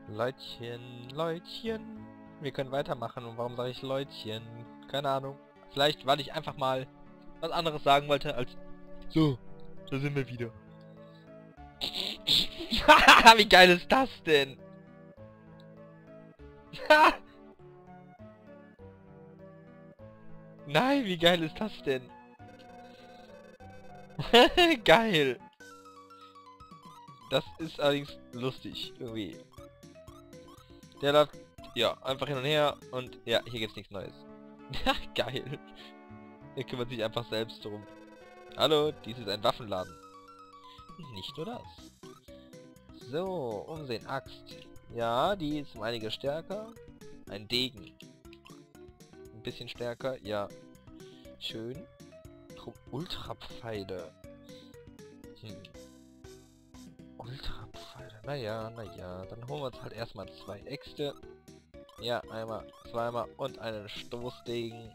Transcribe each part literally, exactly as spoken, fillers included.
Leutchen, Leutchen. Wir können weitermachen. Und warum sage ich Leutchen? Keine Ahnung. Vielleicht, weil ich einfach mal was anderes sagen wollte als... So, da sind wir wieder. Wie geil ist das denn? Nein, wie geil ist das denn? Geil. Das ist allerdings lustig, irgendwie. Der läuft, ja, einfach hin und her und ja, hier gibt's nichts Neues. Geil. Er kümmert sich einfach selbst drum. Hallo, dies ist ein Waffenladen. Nicht nur das. So, umsehen, Axt. Ja, die ist um einige stärker. Ein Degen. Ein bisschen stärker, ja. Schön. Ultrapfeile. Hm. Ultrapfeile. Naja, naja. Dann holen wir uns halt erstmal zwei Äxte. Ja, einmal, zweimal und einen Stoßdegen.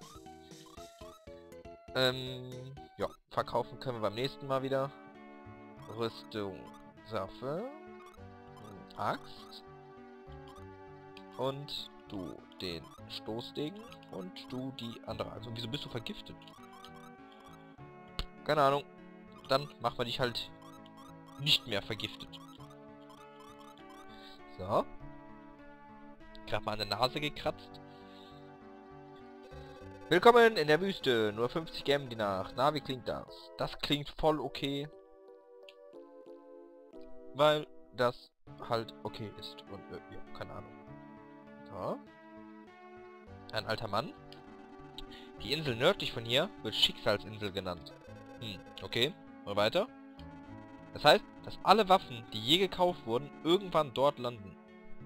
Ähm, ja, verkaufen können wir beim nächsten Mal wieder. Rüstung, Waffe, Axt und du den Stoßdegen und du die andere. Also wieso bist du vergiftet? Keine Ahnung. Dann machen wir dich halt nicht mehr vergiftet. So. Gerade mal an der Nase gekratzt. Willkommen in der Wüste. Nur fünfzig geben die nach. Na, wie klingt das? Das klingt voll okay. Weil das halt okay ist. Und äh, ja, keine Ahnung. So. Ein alter Mann. Die Insel nördlich von hier wird Schicksalsinsel genannt. Hm, okay. Mal weiter. Das heißt, dass alle Waffen, die je gekauft wurden, irgendwann dort landen.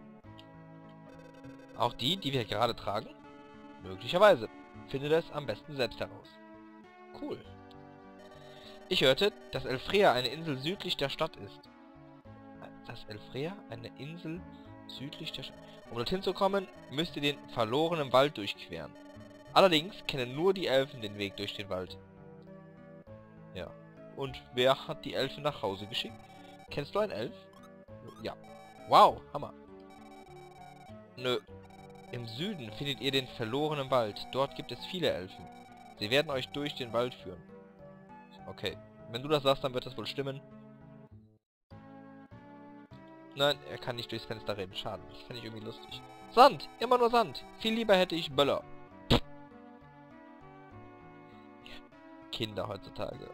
Auch die, die wir gerade tragen? Möglicherweise. Findet es am besten selbst heraus. Cool. Ich hörte, dass Elfrea eine Insel südlich der Stadt ist. Dass Elfrea eine Insel südlich der Stadt... Um dorthin zu kommen, müsst ihr den verlorenen Wald durchqueren. Allerdings kennen nur die Elfen den Weg durch den Wald. Ja. Und wer hat die Elfen nach Hause geschickt? Kennst du einen Elf? Ja. Wow, Hammer. Nö. Im Süden findet ihr den verlorenen Wald. Dort gibt es viele Elfen. Sie werden euch durch den Wald führen. Okay. Wenn du das sagst, dann wird das wohl stimmen. Nein, er kann nicht durchs Fenster reden. Schade. Das finde ich irgendwie lustig. Sand! Immer nur Sand! Viel lieber hätte ich Böller. Kinder heutzutage.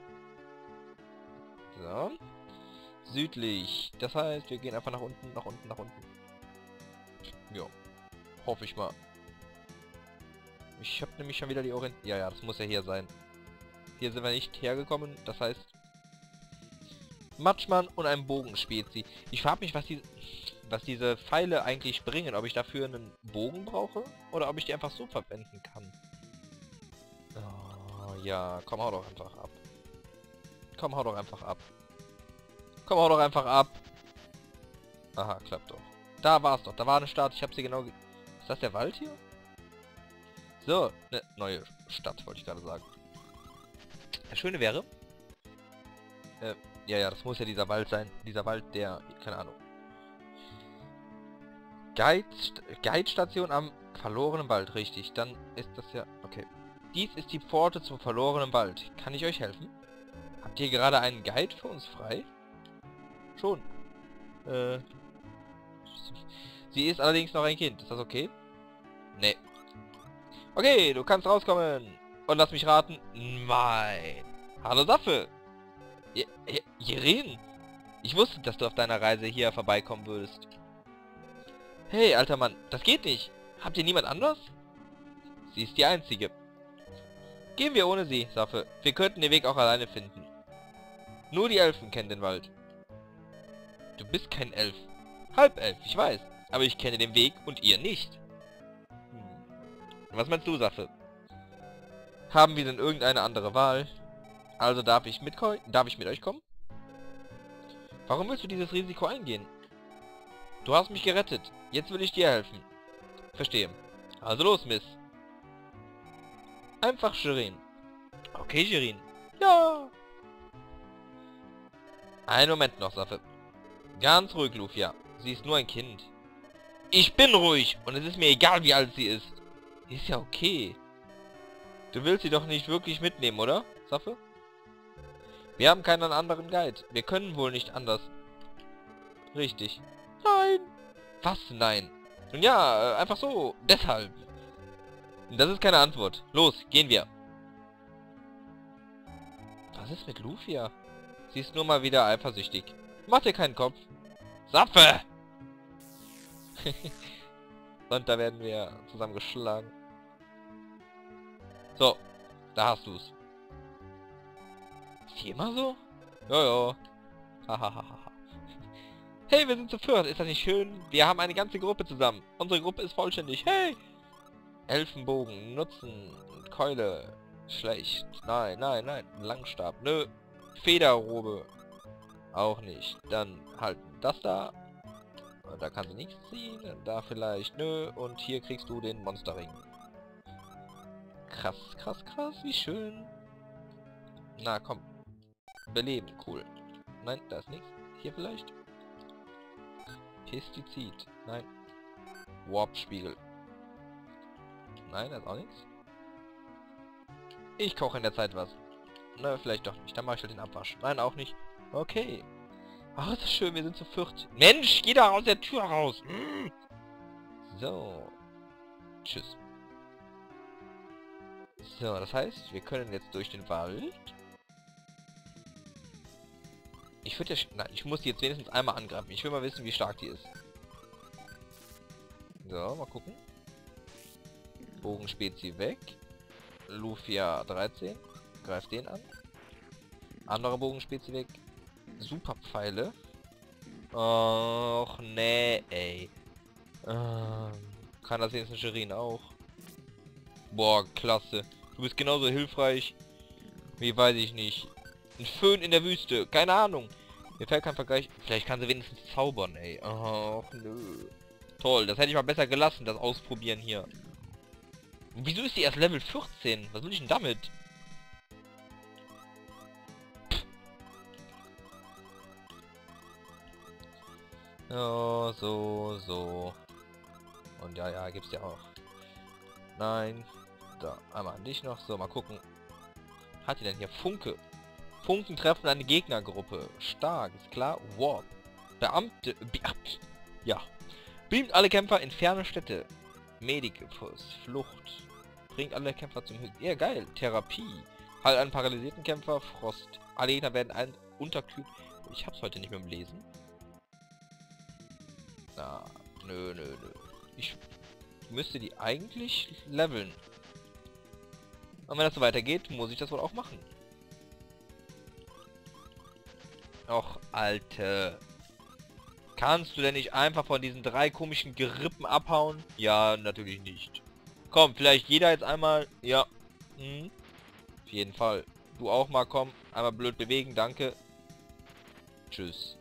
So. Südlich. Das heißt, wir gehen einfach nach unten, nach unten, nach unten. Ja. Hoffe ich mal. Ich habe nämlich schon wieder die Orient... Ja, ja, das muss ja hier sein. Hier sind wir nicht hergekommen. Das heißt... Matschmann und ein Bogenspezi. Ich frage mich, was die... was diese Pfeile eigentlich bringen. Ob ich dafür einen Bogen brauche? Oder ob ich die einfach so verwenden kann. Oh, ja. Komm, hau doch einfach ab. Komm, hau doch einfach ab. Komm, hau doch einfach ab. Aha, klappt doch. Da war es doch. Da war eine Stadt. Ich habe sie genau... Ist das der Wald hier? So, eine neue Stadt, wollte ich gerade sagen. Das Schöne wäre... Äh, ja, ja, das muss ja dieser Wald sein. Dieser Wald, der... Keine Ahnung. Guide, Guide-Station am verlorenen Wald, richtig. Dann ist das ja... Okay. Dies ist die Pforte zum verlorenen Wald. Kann ich euch helfen? Habt ihr gerade einen Guide für uns frei? Schon. Äh... Sie ist allerdings noch ein Kind. Ist das okay? Nee. Okay, du kannst rauskommen. Und lass mich raten. Nein. Hallo Saffe. Jirin. Ich wusste, dass du auf deiner Reise hier vorbeikommen würdest. Hey, alter Mann. Das geht nicht. Habt ihr niemand anders? Sie ist die Einzige. Gehen wir ohne sie, Saffe. Wir könnten den Weg auch alleine finden. Nur die Elfen kennen den Wald. Du bist kein Elf. Halbelf, ich weiß. Aber ich kenne den Weg und ihr nicht. Hm. Was meinst du, Saffe? Haben wir denn irgendeine andere Wahl? Also darf ich mit, darf ich mit euch kommen? Warum willst du dieses Risiko eingehen? Du hast mich gerettet. Jetzt will ich dir helfen. Verstehe. Also los, Miss. Einfach Jirin. Okay, Jirin. Ja. Einen Moment noch, Saffe. Ganz ruhig, Lufia. Sie ist nur ein Kind. Ich bin ruhig und es ist mir egal, wie alt sie ist. Ist ja okay. Du willst sie doch nicht wirklich mitnehmen, oder, Saffe? Wir haben keinen anderen Guide. Wir können wohl nicht anders. Richtig. Nein. Was? Nein. Nun ja, äh, einfach so. Deshalb. Das ist keine Antwort. Los, gehen wir. Was ist mit Lufia? Sie ist nur mal wieder eifersüchtig. Mach dir keinen Kopf. Saffe! Und da werden wir zusammengeschlagen. So, da hast du's. Ist die immer so? Jojo. Hahaha. Hey, wir sind zu viert. Ist das nicht schön? Wir haben eine ganze Gruppe zusammen. Unsere Gruppe ist vollständig. Hey! Elfenbogen, Nutzen, Keule. Schlecht. Nein, nein, nein. Langstab. Nö. Federrobe. Auch nicht. Dann halt das da. Da kann sie nichts ziehen. Da vielleicht. Nö. Und hier kriegst du den Monsterring. Krass, krass, krass. Wie schön. Na, komm. Beleben. Cool. Nein, da ist nichts. Hier vielleicht. Pestizid. Nein. Warp-Spiegel. Nein, da ist auch nichts. Ich koche in der Zeit was. Na, vielleicht doch nicht. Dann mache ich halt den Abwasch. Nein, auch nicht. Okay. Ach, ist das schön. Wir sind zu viert. Mensch, geh da aus der Tür raus. Mm. So. Tschüss. So, das heißt, wir können jetzt durch den Wald. Ich würde ja... Nein, ich muss die jetzt wenigstens einmal angreifen. Ich will mal wissen, wie stark die ist. So, mal gucken. Bogenspezi weg. Lufia dreizehn. Greift den an. Andere Bogenspezi weg. Super Pfeile. Och, nee, ey. Ähm, kann das jetzt eine Shirin auch? Boah, klasse. Du bist genauso hilfreich wie, weiß ich nicht, ein Föhn in der Wüste. Keine Ahnung. Mir fällt kein Vergleich. Vielleicht kann sie wenigstens zaubern, ey. Och, nö. Toll, das hätte ich mal besser gelassen, das Ausprobieren hier. Wieso ist die erst Level vierzehn? Was will ich denn damit? Ja, so, so. Und ja, ja, gibt's ja auch. Nein. Da, einmal an dich noch. So, mal gucken. Hat die denn hier? Funke. Funken treffen eine Gegnergruppe. Stark, ist klar. Warp. Beamte. Be ja. Beamt alle Kämpfer in ferne Städte. Medicus. Flucht. Bringt alle Kämpfer zum Höchsten. Ja, geil. Therapie. Halt einen paralysierten Kämpfer. Frost. Alle Gegner werden ein unterkühlt. Ich hab's heute nicht mehr im Lesen. Na, nö, nö, nö. Ich müsste die eigentlich leveln. Und wenn das so weitergeht, muss ich das wohl auch machen. Och, Alte. Kannst du denn nicht einfach von diesen drei komischen Gerippen abhauen? Ja, natürlich nicht. Komm, vielleicht jeder jetzt einmal... Ja. Hm. Auf jeden Fall. Du auch mal, komm. Einmal blöd bewegen, danke. Tschüss.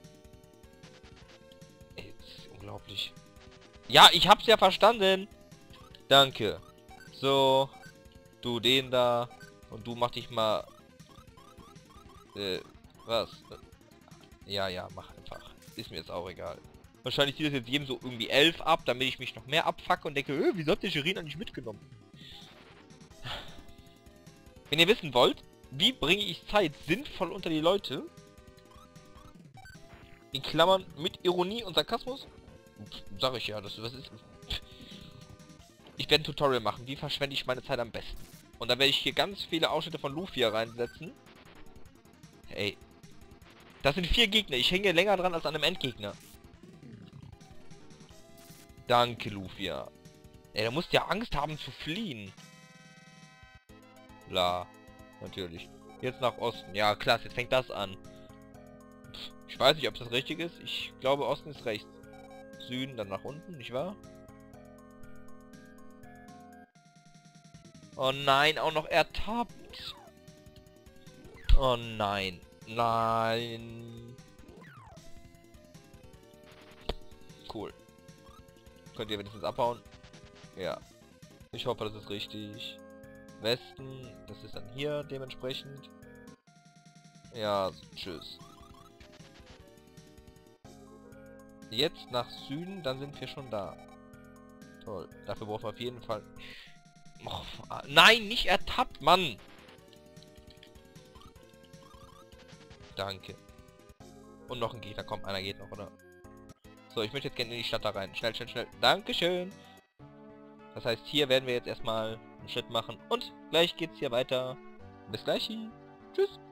Ey, das ist unglaublich. Ja, ich hab's ja verstanden. Danke. So. Du den da. Und du mach dich mal... Äh, was? Ja, ja, mach einfach. Ist mir jetzt auch egal. Wahrscheinlich zieht das jetzt jedem so irgendwie elf ab, damit ich mich noch mehr abfacke und denke, äh, wieso habt ihr Shirin nicht mitgenommen? Wenn ihr wissen wollt, wie bringe ich Zeit sinnvoll unter die Leute? In Klammern mit Ironie und Sarkasmus? Sag ich ja, das, das ist... Ich werde ein Tutorial machen, wie verschwende ich meine Zeit am besten. Und da werde ich hier ganz viele Ausschnitte von Lufia reinsetzen. Hey. Das sind vier Gegner. Ich hänge länger dran als an einem Endgegner. Danke, Lufia. Ey, da musst du ja Angst haben zu fliehen. La. Natürlich. Jetzt nach Osten. Ja, klasse. Jetzt fängt das an. Pff, ich weiß nicht, ob das richtig ist. Ich glaube, Osten ist rechts. Süden, dann nach unten, nicht wahr? Oh nein, auch noch ertappt. Oh nein. Nein. Cool. Könnt ihr wenigstens abhauen? Ja. Ich hoffe, das ist richtig. Westen, das ist dann hier dementsprechend. Ja, tschüss. Jetzt nach Süden, dann sind wir schon da. Toll. Dafür brauchen wir auf jeden Fall... Oh, nein, nicht ertappt, Mann! Danke. Und noch ein Gegner. Komm, einer geht noch, oder? So, ich möchte jetzt gerne in die Stadt da rein. Schnell, schnell, schnell. Dankeschön. Das heißt, hier werden wir jetzt erstmal einen Schritt machen. Und gleich geht's hier weiter. Bis gleich. Tschüss.